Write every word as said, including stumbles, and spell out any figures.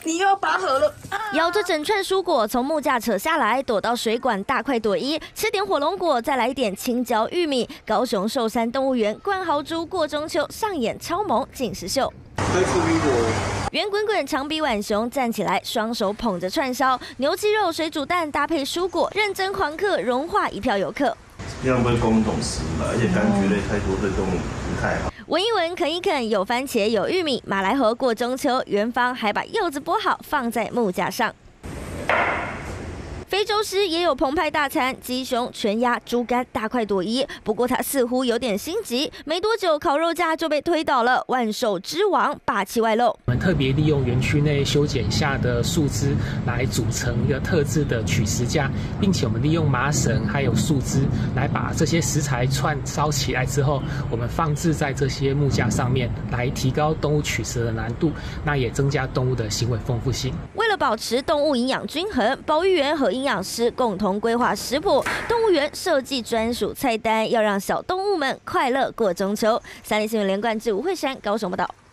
你又要拔河了。 咬着整串蔬果从木架扯下来，躲到水管大快朵颐，吃点火龙果，再来一点青椒玉米。高雄寿山动物园冠豪猪过中秋上演超萌进食秀。 在吃苹果。 圆滚滚长臂浣熊站起来，双手捧着串烧，牛鸡肉、水煮蛋搭配蔬果，认真狂嗑，融化一票游客。 这样不会公懂食物，而且柑橘类太多对动物不太好。 闻一闻，啃一啃，有番茄，有玉米，马来河过中秋，园方还把柚子剥好放在木架上。非洲狮也有澎湃大餐，鸡胸、全鸭、猪肝大快朵颐。不过他似乎有点心急，没多久烤肉架就被推倒了。万兽之王霸气外露， 我们特别利用园区内修剪下的树枝来组成一个特制的取食架，并且我们利用麻绳还有树枝来把这些食材串烧起来之后，我们放置在这些木架上面，来提高动物取食的难度，那也增加动物的行为丰富性。 为了保持动物营养均衡，保育员和营养师共同规划食谱，动物园设计专属菜单，要让小动物们快乐过中秋。三立新闻连贯至吴慧珊高雄报道。